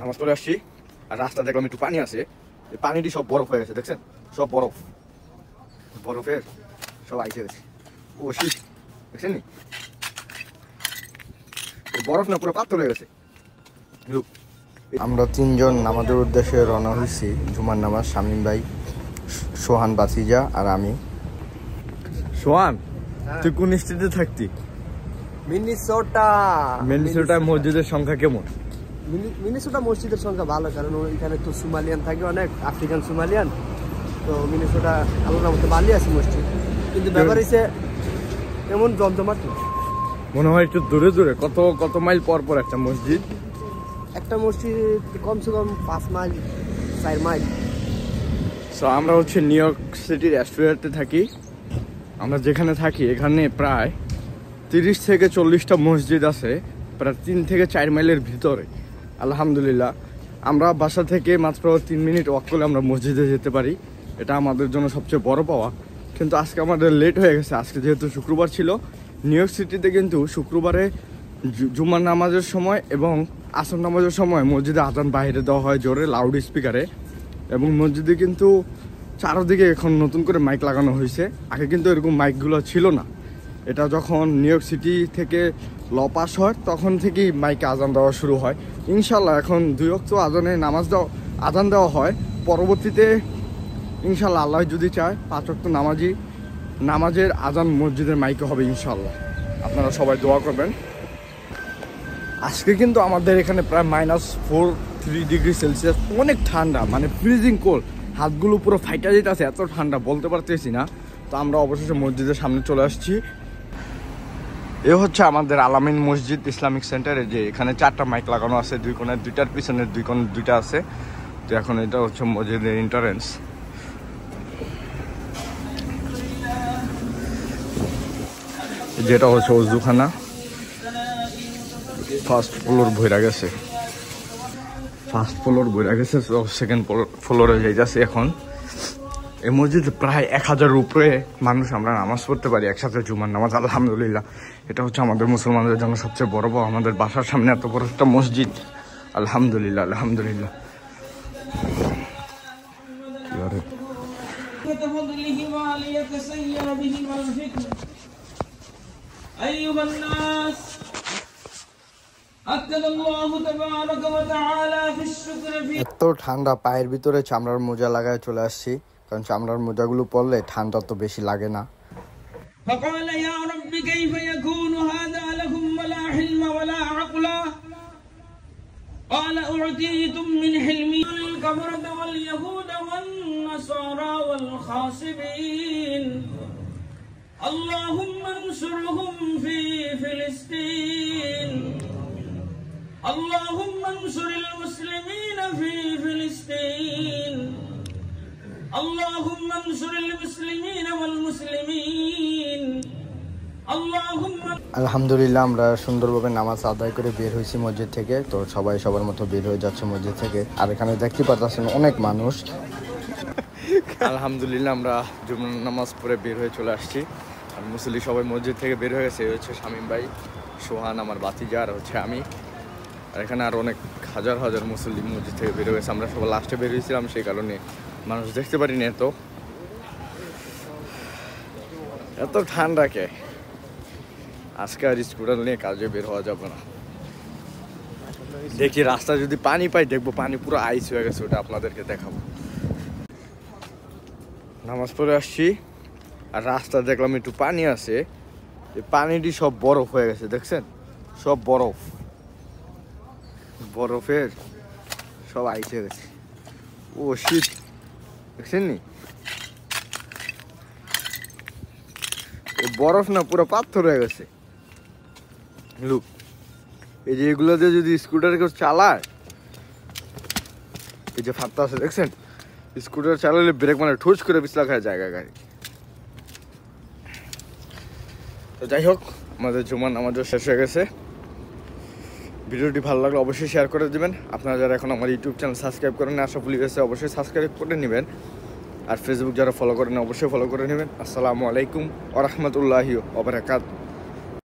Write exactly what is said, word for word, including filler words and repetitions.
নামাজ পড়ে আসছি আর রাস্তা দেখলাম একটু পানি আছে, এই পানিটি সব বরফ হয়ে গেছে, দেখছেন সব বরফ, বরফের সব আইসে গেছে। ও শীত দেখছেন নি, বরফ না পুরো পাথর হয়ে গেছে। আমরা তিনজন নামাজের উদ্দেশ্যে রওনা হয়েছি। জুমার নামাজ শামীম ভাই, সোহান বাতিজা আর আমি। সোহান, তুই কোন স্টেটে থাকতি? মিনিসোটা। মিনিসোটা মসজিদের সংখ্যা কেমন? মিনিসোটা মসজিদের সংখ্যা ভালো, কারণ এখানে তো সোমালিয়ান থাকে অনেক, আফ্রিকান সোমালিয়ান। তো মিনিসোটা আল্লাহর মতো ভালোই আছে মসজিদ, কিন্তু ব্যাপার হচ্ছে এমন জমজমাট মনে হয় একটু দূরে দূরে, কত কত মাইল পর পর একটা মসজিদ। একটা মসজিদ কমসে কম পাঁচ মাইল চার মাইল। সো আমরা হচ্ছে নিউ ইয়র্ক সিটির অ্যাস্ট্রোয়াতে থাকি। আমরা যেখানে থাকি এখানে প্রায় তিরিশ থেকে চল্লিশটা মসজিদ আছে, প্রায় তিন থেকে চার মাইলের ভিতরে। আলহামদুলিল্লাহ, আমরা বাসা থেকে মাত্র তিন মিনিট ওয়াক করলে আমরা মসজিদে যেতে পারি, এটা আমাদের জন্য সবচেয়ে বড় পাওয়া। কিন্তু আজকে আমাদের লেট হয়ে গেছে, আজকে যেহেতু শুক্রবার ছিল। নিউ ইয়র্ক সিটিতে কিন্তু শুক্রবারে জুমার নামাজের সময় এবং আসর নামাজের সময় মসজিদে আজান বাইরে দেওয়া হয় জোরে লাউড স্পিকারে, এবং মসজিদে কিন্তু চারদিকে এখন নতুন করে মাইক লাগানো হয়েছে। আগে কিন্তু এরকম মাইকগুলো ছিল না। এটা যখন নিউ ইয়র্ক সিটি থেকে ল পাস হয় তখন থেকেই মাইকে আজান দেওয়া শুরু হয়। ইনশাল্লাহ এখন দুই ওয়াক্ত আজানে নামাজ দেওয়া আজান দেওয়া হয়, পরবর্তীতে ইনশাল্লাহ আল্লাহ যদি চায় পাঁচ ওয়াক্ত নামাজি নামাজের আজান মসজিদের মাইকে হবে ইনশাল্লাহ। আপনারা সবাই দোয়া করবেন। আজকে কিন্তু আমাদের এখানে প্রায় minus four three degree Celsius, অনেক ঠান্ডা, মানে ফ্রিজিং কোল্ড। হাতগুলো পুরো ফাইটা যেতে আছে, এত ঠান্ডা বলতে পারতেছি না। তো আমরা অবশেষে মসজিদের সামনে চলে আসছি। এ হচ্ছে আমাদের আলামিন মসজিদ ইসলামিক সেন্টারে, যে এখানে চারটা মাইক লাগানো আছে, দুই কোণের দুইটার পিছনের দুই কোণের দুইটা আছে। তো এখন এটা হচ্ছে মসজিদের এন্ট্রান্স। যেটা হচ্ছে ওজুখানা, ফার্স্ট ফ্লোর বইরা গেছে, ফার্স্ট ফ্লোর বইরা গেছে, সেকেন্ড ফ্লোরে যাইতেছে এখন। এই মসজিদে প্রায় এক হাজারের উপরে মানুষ আমরা নামাজ পড়তে পারি একসাথে, জুমার নামাজ। আলহামদুলিল্লাহ, এটা হচ্ছে আমাদের মুসলমানদের জন্য সবচেয়ে বড় পাওয়া। আমাদের বাসার সামনে এত বড় একটা মসজিদ, আলহামদুলিল্লাহ আলহামদুলিল্লাহ। এত ঠান্ডা, পায়ের ভিতরে চামড়ার মোজা লাগায় চলে আসছি, কারণ চামড়ার মোজাগুলো পরলে ঠান্ডা তো বেশি লাগে না। فقال يا رب كيف يكون هذا لكم ولا حلم ولا عقل قال أعطيتم من حلمي الكفرة واليهود والنصارى والخاصبين اللهم انصرهم في فلسطين اللهم انصر المسلمين في فلسطين اللهم انصر المسلمين والمسلمين اللهم। আলহামদুলিল্লাহ, আমরা সুন্দরভাবে নামাজ আদায় করে বের হয়েছি মসজিদ থেকে। তো সবাই সবার মতো বের হয়ে যাচ্ছে মসজিদ থেকে। আর এখানে দেখতে পাচ্ছেন অনেক মানুষ। আলহামদুলিল্লাহ, আমরা জুমার নামাজ পড়ে বের হয়ে চলে আসছি। আর মুসল্লি সবাই মসজিদ থেকে বের হয়ে গেছে। হচ্ছে শামীম ভাই, সোহান আমার বাতিজা, আর হচ্ছে আমি। আর এখানে আর অনেক হাজার হাজার মুসল্লি মসজিদ থেকে বের হয়েছে। আমরা সবাই লাস্টে বের হয়েছিলাম, সেই কারণে মানুষ দেখতে পারিনি। এত এত ঠান্ডা কে আজকে আর স্কুটার নিয়ে কাজে বের হওয়া যাবে না। দেখি রাস্তা যদি পানি পাই, দেখবো পানি পুরো আইস হয়ে গেছে, ওটা আপনাদেরকে দেখাবো। নামাজ পড়ে আসছি আর রাস্তা দেখলাম একটু পানি আছে, এই পানিটি সব বরফ হয়ে গেছে, দেখছেন সব বরফ, বরফের সব আইস হয়ে গেছে। ও শীত দেখছেন নি, বরফ না পুরো পাথর হয়ে গেছে। লুক, এই যে এগুলো দিয়ে যদি স্কুটার কেউ চালায়, এই যে ফাত্তা আছে দেখছেন, স্কুটার চালালে ব্রেক মানে ঠুস করে পিছলা খায় জায়গা গাড়ি। তো যাই হোক, আমাদের জুমার নামাজও শেষ হয়ে গেছে। ভিডিওটি ভালো লাগলে অবশ্যই শেয়ার করে দেবেন। আপনারা যারা এখন আমার ইউটিউব চ্যানেল সাবস্ক্রাইব করেন না, আশরাফুল ইউএসএ অবশ্যই সাবস্ক্রাইব করে নেবেন। আর ফেসবুক যারা ফলো করেন অবশ্যই ফলো করে নেবেন। আসসালামু আলাইকুম ওয়া রাহমাতুল্লাহি ওয়া বারাকাতুহু।